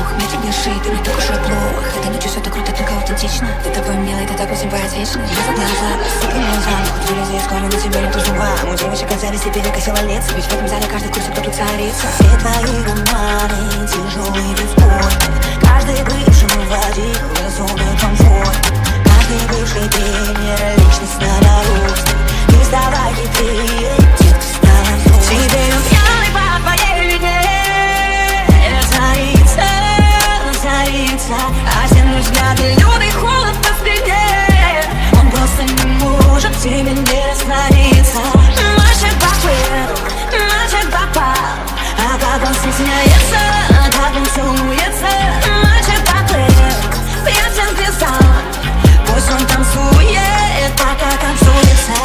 мне тебе шить, ты не так уж и плохо. Этой ночью все так круто, только аутентично. Ты такой милый, ты такой симпатичный. Я за глаза, сыпи глазам. Хоть вылези из корня, на тебе не тусовам. У девочек казались и перекосила лица. Ведь в этом зале каждый в курсе, кто тут царица. Все твои романы тяжелые, бесспорны. Каждый бывший водил в зону комфорта. Каждый бывший тренер, личность на дорожке. Не сдавай хитрее, детка стала взрослой. Тебе пьяный по твоей вине царица, осенний взгляд и лютый холод по спине. Он просто не может в тебе не раствориться. Мальчик попал, а как он стесняется, а как он целуется. Мальчик поплыл, пьян писал, пусть он танцует, пока танцуется.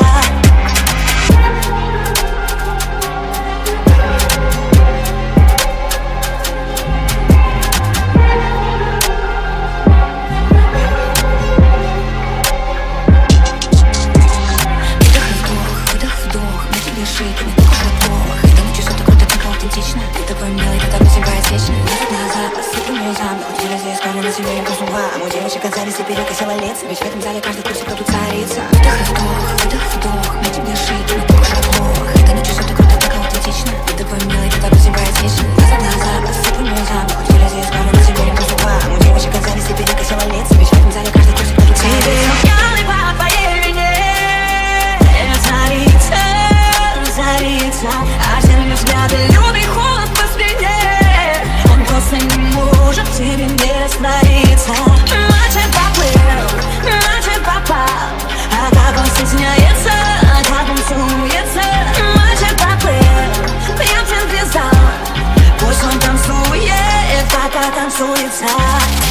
Ты такой милый, ты такой симпатичный. Я за глаза, сыпи глазам. Хоть вылези из корня, на тебе не тусовам. У девочек казались и перекосила лица. Ведь в этом зале каждый в курсе, кто тут царица. Выдох, вдох, мне тебе шить, не так уж и плохо. Этой ночью все так круто, так аутентично. Ты такой милый, ты такой симпатичный. Я за глаза, сыпи глазам. Хоть вылези из корня, на тебе не тусовам. У девочек казались и перекосила лица. Ведь в этом зале каждый в курсе, кто тут царица. Пьяный по твоей вине царица, осенний взгляд и лютый холод по спине. Он просто не может в тебе не раствориться. Мальчик попал, а как он стесняется, а как он целуется. Мальчик поплыл, пьян писал, пусть он танцует, пока танцуется.